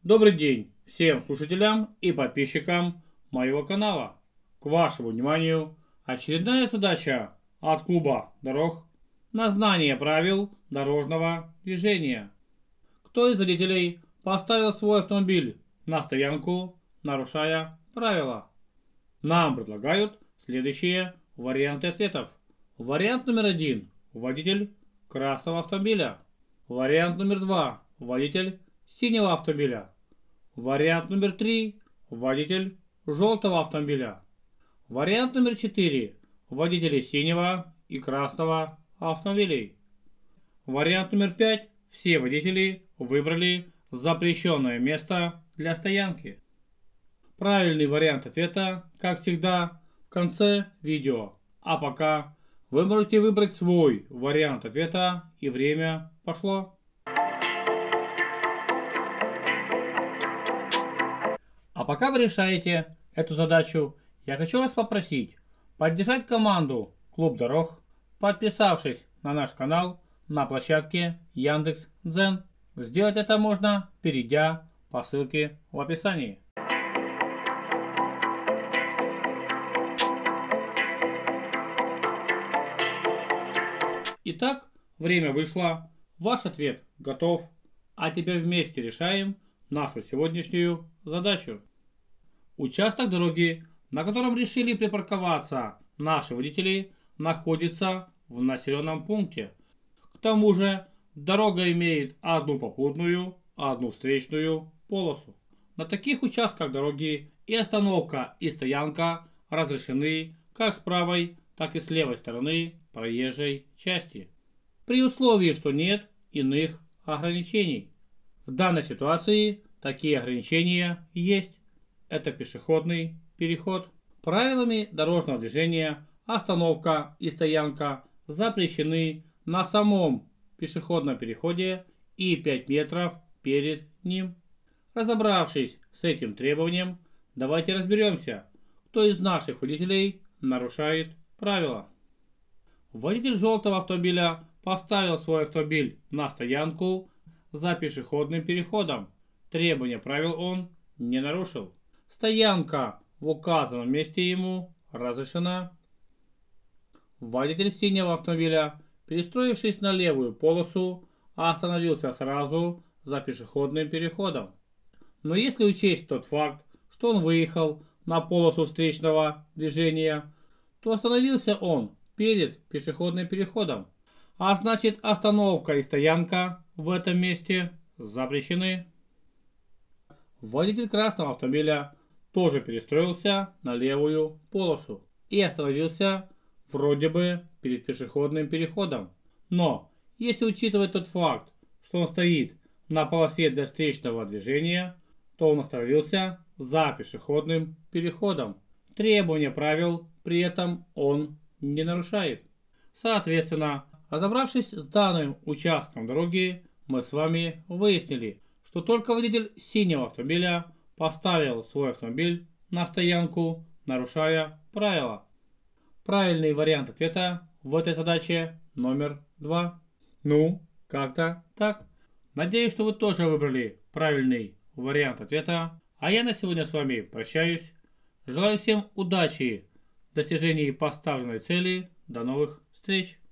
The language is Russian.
Добрый день всем слушателям и подписчикам моего канала. К вашему вниманию очередная задача от клуба дорог на знание правил дорожного движения. Кто из зрителей поставил свой автомобиль на стоянку, нарушая правила? Нам предлагают следующие варианты ответов. Вариант номер 1. Водитель красного автомобиля. Вариант номер 2. Водитель синего автомобиля. Вариант номер 3. Водитель желтого автомобиля. Вариант номер 4. Водители синего и красного автомобилей. Вариант номер 5. Все водители выбрали запрещенное место для стоянки. Правильный вариант ответа, как всегда, в конце видео. А пока вы можете выбрать свой вариант ответа, и время пошло. А пока вы решаете эту задачу, я хочу вас попросить поддержать команду Клуб Дорог, подписавшись на наш канал на площадке Яндекс.Дзен. Сделать это можно, перейдя по ссылке в описании. Итак, время вышло, ваш ответ готов, а теперь вместе решаем нашу сегодняшнюю задачу. Участок дороги, на котором решили припарковаться наши водители, находится в населенном пункте. К тому же дорога имеет одну попутную, одну встречную полосу. На таких участках дороги и остановка, и стоянка разрешены как с правой, так и с левой стороны проезжей части, при условии, что нет иных ограничений. В данной ситуации такие ограничения есть. Это пешеходный переход. Правилами дорожного движения остановка и стоянка запрещены на самом пешеходном переходе и 5 метров перед ним. Разобравшись с этим требованием, давайте разберемся, кто из наших водителей нарушает правила. Водитель желтого автомобиля поставил свой автомобиль на стоянку за пешеходным переходом. Требования правил он не нарушил. Стоянка в указанном месте ему разрешена. Водитель синего автомобиля, перестроившись на левую полосу, остановился сразу за пешеходным переходом. Но если учесть тот факт, что он выехал на полосу встречного движения, то остановился он перед пешеходным переходом, а значит остановка и стоянка в этом месте запрещены. Водитель красного автомобиля тоже перестроился на левую полосу и остановился вроде бы перед пешеходным переходом. Но если учитывать тот факт, что он стоит на полосе для встречного движения, то он остановился за пешеходным переходом. Требования правил при этом он не нарушает. Соответственно, разобравшись с данным участком дороги, мы с вами выяснили, что только водитель синего автомобиля поставил свой автомобиль на стоянку, нарушая правила. Правильный вариант ответа в этой задаче номер 2. Ну, как-то так. Надеюсь, что вы тоже выбрали правильный вариант ответа. А я на сегодня с вами прощаюсь. Желаю всем удачи в достижении поставленной цели. До новых встреч!